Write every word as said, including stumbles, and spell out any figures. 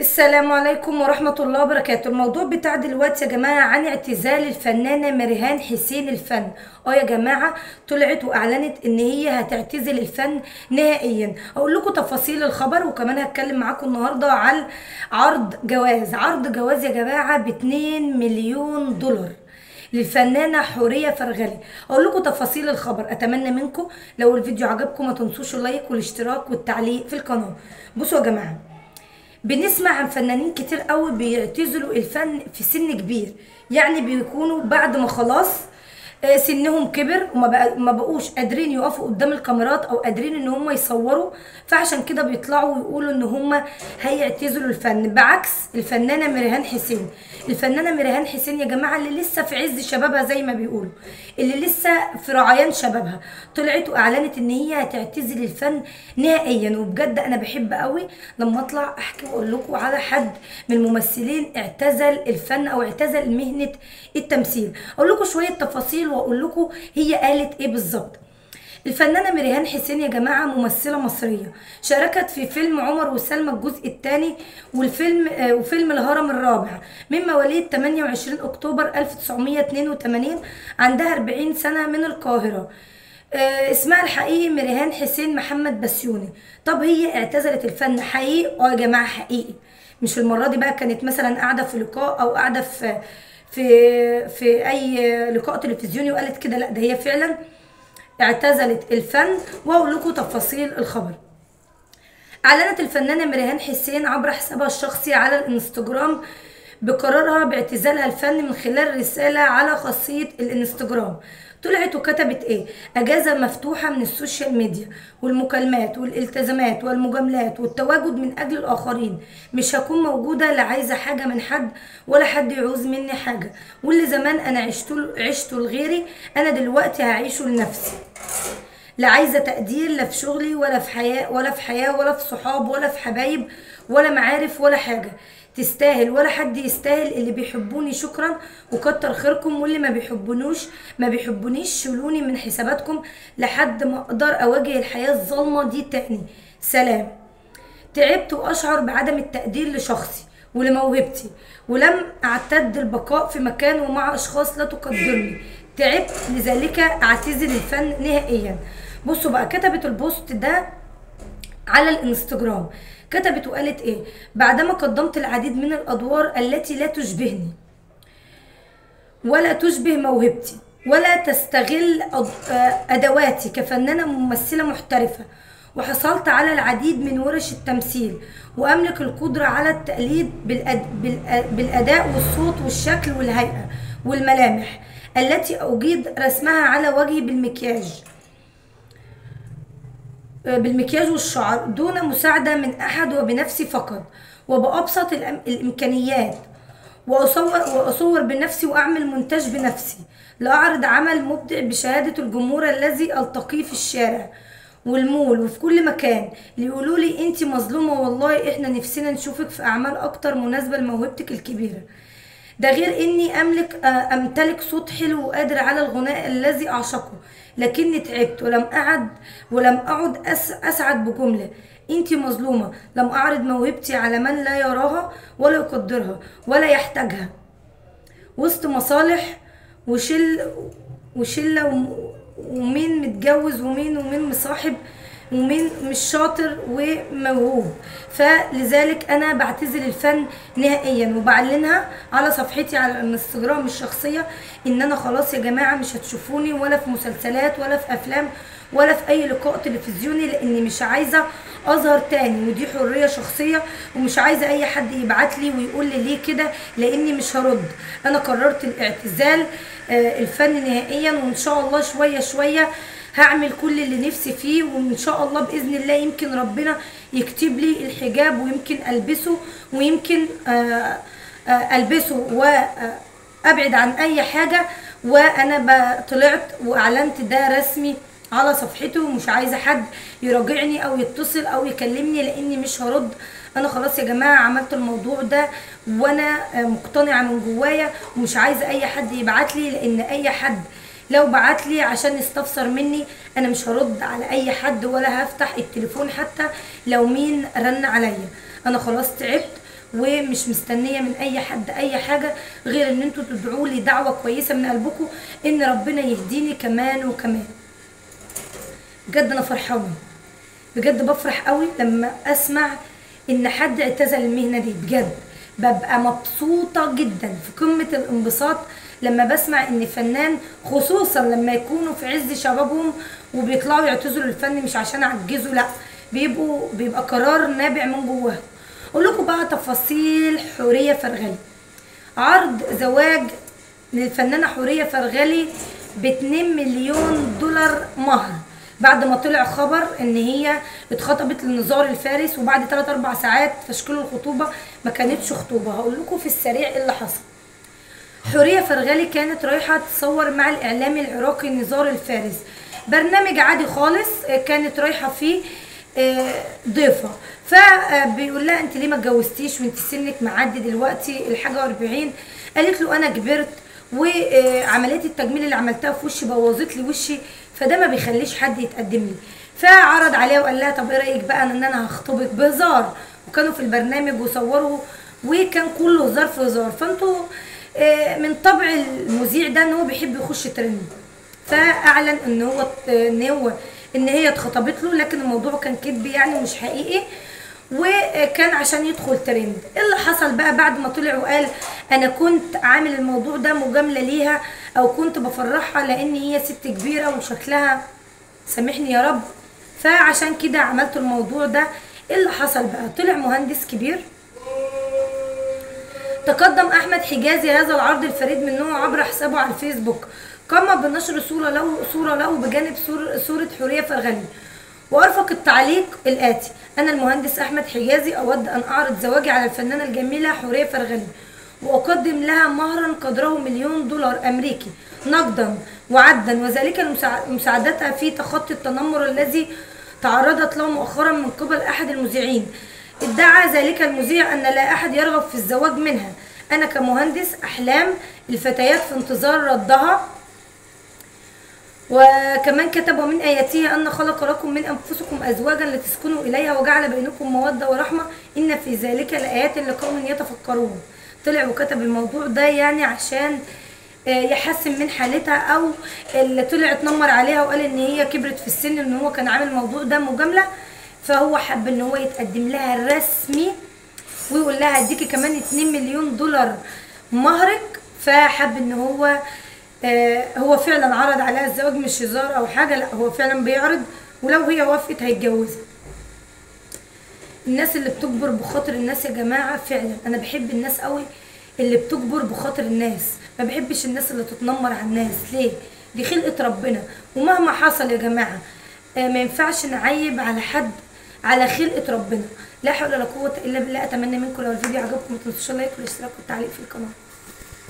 السلام عليكم ورحمة الله وبركاته. الموضوع بتاع دلوقتي يا جماعة عن اعتزال الفنانة مريهان حسين الفن. اه يا جماعة، طلعت واعلنت ان هي هتعتزل الفن نهائيا. اقول لكم تفاصيل الخبر، وكمان هتكلم معاكم النهاردة على عرض جواز عرض جواز يا جماعة ب اتنين مليون دولار للفنانة حورية فرغلي. اقول لكم تفاصيل الخبر. اتمنى منكم لو الفيديو عجبكم ما تنسوش اللايك والاشتراك والتعليق في القناة. بصوا يا جماعة، بنسمع عن فنانين كتير قوي بيعتزلوا الفن في سن كبير، يعني بيكونوا بعد ما خلاص آه، سنهم كبر وما بقى ما بقوش قادرين يقفوا قدام الكاميرات او قادرين ان هم يصوروا، فعشان كده بيطلعوا ويقولوا ان هم هيعتزلوا الفن. بعكس الفنانه مريهان حسين. الفنانه مريهان حسين يا جماعه اللي لسه في عز شبابها زي ما بيقولوا، اللي لسه في رعيان شبابها، طلعت واعلنت ان هي هتعتزل الفن نهائيا. وبجد انا بحب قوي لما اطلع احكي واقول لكم على حد من الممثلين اعتزل الفن او اعتزل مهنه التمثيل. اقول لكم شويه تفاصيل واقول لكم هي قالت ايه بالظبط. الفنانة مريهان حسين يا جماعة ممثلة مصرية، شاركت في فيلم عمر وسلمى الجزء الثاني والفيلم آه، وفيلم الهرم الرابع من مواليد تمنية وعشرين أكتوبر ألف وتسعمية اتنين وتمانين. عندها أربعين سنة، من القاهرة. آه، اسمها الحقيقي مريهان حسين محمد بسيوني. طب هي اعتزلت الفن حقيقي؟ اه يا جماعة حقيقي. مش المرة دي بقى كانت مثلا قاعدة في لقاء او قاعدة في في في اي لقاء تلفزيوني وقالت كده، لا ده هي فعلا اعتزلت الفن. واقول لكم تفاصيل الخبر. اعلنت الفنانه مريهان حسين عبر حسابها الشخصي على الانستجرام بقرارها باعتزالها الفن من خلال رساله على خاصيه الانستجرام. طلعت وكتبت ايه: اجازه مفتوحه من السوشيال ميديا والمكالمات والالتزامات والمجاملات والتواجد من اجل الاخرين. مش هكون موجوده، لا عايزه حاجه من حد ولا حد يعوز مني حاجه، واللي زمان انا عشته عشته لغيري انا دلوقتي هعيشه لنفسي. لا عايزه تقدير، لا في شغلي ولا في حياه ولا في حياه ولا في صحاب ولا في حبايب ولا معارف ولا حاجه تستاهل، ولا حد يستاهل. اللي بيحبوني شكرا وكتر خيركم، واللي ما بيحبونوش ما بيحبونيش شيلوني من حساباتكم لحد ما اقدر اواجه الحياه الظالمه دي تاني. سلام. تعبت واشعر بعدم التقدير لشخصي ولموهبتي، ولم اعتد البقاء في مكان ومع اشخاص لا تقدرني. تعبت لذلك اعتزل الفن نهائيا. بصوا بقى، كتبت البوست ده على الانستجرام. كتبت وقالت ايه: بعدما قدمت العديد من الادوار التي لا تشبهني ولا تشبه موهبتي ولا تستغل أد- آه، ادواتي كفنانه ممثله محترفه، وحصلت على العديد من ورش التمثيل، واملك القدره على التقليد بالأد... بالأ- بالاداء والصوت والشكل والهيئه والملامح التي اجيد رسمها على وجهي بالمكياج آه، بالمكياج والشعر دون مساعده من احد وبنفسي فقط وبابسط الأم- الامكانيات. واصور واصور بنفسي واعمل مونتاج بنفسي، لاعرض عمل مبدع بشهاده الجمهور الذي التقيه في الشارع والمول وفي كل مكان، ليقولوا لي انت مظلومه، والله احنا نفسنا نشوفك في اعمال اكتر مناسبه لموهبتك الكبيره. ده غير اني املك آه، امتلك صوت حلو وقادر على الغناء الذي اعشقه، لكني تعبت ولم اعد ولم اعد أس اسعد بجمله: انتي مظلومه. لم اعرض موهبتي على من لا يراها ولا يقدرها ولا يحتاجها، وسط مصالح وشل وشله وم- ومين متجوز ومين ومين مصاحب ومين مش شاطر وموهوب. فلذلك انا بعتزل الفن نهائيا، وبعلنها على صفحتي على الانستجرام الشخصيه ان انا خلاص يا جماعه مش هتشوفوني ولا في مسلسلات ولا في افلام ولا في اي لقاء تلفزيوني، لاني مش عايزه اظهر تاني، ودي حريه شخصيه، ومش عايزه اي حد يبعت لي ويقول لي ليه كده، لاني مش هرد. انا قررت الاعتزال آه، الفن نهائيا، وان شاء الله شويه شويه هعمل كل اللي نفسي فيه، وان شاء الله باذن الله يمكن ربنا يكتب لي الحجاب ويمكن البسه، ويمكن آه، آه، البسه وابعد عن اي حاجه. وانا ب- طلعت واعلنت ده رسمي على صفحته، ومش عايزه حد يراجعني او يتصل او يكلمني لاني مش هرد. انا خلاص يا جماعه عملت الموضوع ده وانا آه، مقتنعه من جوايا، ومش عايزه اي حد يبعت لي، لان اي حد لو بعت لي عشان يستفسر مني انا مش هرد على اي حد ولا هفتح التليفون حتى لو مين رن عليا. انا خلاص تعبت ومش مستنيه من اي حد اي حاجه غير ان انتوا تدعوا لي دعوه كويسه من قلبكم ان ربنا يهديني كمان وكمان. بجد انا فرحانه، بجد بفرح قوي لما اسمع ان حد اعتزل المهنه دي. بجد ببقى مبسوطه جدا في قمه الانبساط لما بسمع ان فنان، خصوصا لما يكونوا في عز شبابهم وبيطلعوا يعتزلوا الفن مش عشان عجزوا، لا، بيبقوا بيبقى قرار نابع من جواهم. اقول لكم بقى تفاصيل حوريه فرغلي. عرض زواج للفنانه حوريه فرغلي ب اتنين مليون دولار مهر، بعد ما طلع خبر ان هي اتخطبت لنزار الفارس، وبعد تلاتة اربع ساعات تشكيل الخطوبه ما كانتش خطوبه. هقول لكم في السريع ايه اللي حصل. حوريه فرغلي كانت رايحه تصور مع الاعلامي العراقي نزار الفارس برنامج عادي خالص، كانت رايحه فيه ضيفه، فبيقول لها انت ليه ما اتجوزتيش وانت سنك معدي دلوقتي الحاجه أربعين؟ قالت له انا كبرت وعمليه التجميل اللي عملتها في وشي بوظت لي وشي، فده ما بيخليش حد يتقدم لي. فعرض عليها وقال لها طب ايه رايك بقى ان انا هخطبك بهزار، وكانوا في البرنامج وصوروا وكان كله هزار في هزار. فانتوا من طبع المذيع ده ان هو بيحب يخش ترند، فاعلن ان هو ان هو ان هي اتخطبت له، لكن الموضوع كان كذب يعني مش حقيقي، وكان عشان يدخل ترند. ايه اللي حصل بقى بعد ما طلع وقال انا كنت عامل الموضوع ده مجامله ليها او كنت بفرحها لان هي ست كبيره وشكلها سامحني يا رب، فعشان كده عملت الموضوع ده. ايه اللي حصل بقى؟ طلع مهندس كبير. تقدم احمد حجازي هذا العرض الفريد من نوعه عبر حسابه على الفيسبوك، قام بنشر صوره له صوره له بجانب صوره حوريه فرغلي، وارفق التعليق الاتي: انا المهندس احمد حجازي اود ان اعرض زواجي على الفنانه الجميله حوريه فرغلي، واقدم لها مهرا قدره مليون دولار امريكي نقدا وعدا، وذلك لمساعدتها في تخطي التنمر الذي تعرضت له مؤخرا من قبل احد المذيعين. ادعى ذلك المذيع ان لا احد يرغب في الزواج منها، انا كمهندس احلام الفتيات في انتظار ردها. وكمان كتب: ومن آياته أن خلق لكم من أنفسكم أزواجا لتسكنوا إليها وجعل بينكم مودة ورحمة إن في ذلك لآيات لقوم يتفكرون. طلع وكتب الموضوع ده يعني عشان يحسن من حالتها، أو اللي طلع اتنمر عليها وقال إن هي كبرت في السن إن هو كان عامل الموضوع ده مجاملة، فهو حب إن هو يتقدم لها رسمي ويقول لها هديكي كمان اتنين مليون دولار مهرك. فحب إن هو آه هو فعلا عرض عليها الزواج، مش هزار او حاجه، لا هو فعلا بيعرض، ولو هي وافقت هيتجوزها. الناس اللي بتكبر بخاطر الناس يا جماعه، فعلا انا بحب الناس قوي اللي بتكبر بخاطر الناس، ما بحبش الناس اللي تتنمر على الناس. ليه؟ دي خلقه ربنا، ومهما حصل يا جماعه آه ما ينفعش نعيب على حد على خلقه ربنا. لا حول ولا قوه الا بالله. اتمنى منكم لو الفيديو عجبكم ما تنسوش اللايك والاشتراك والتعليق في القناه.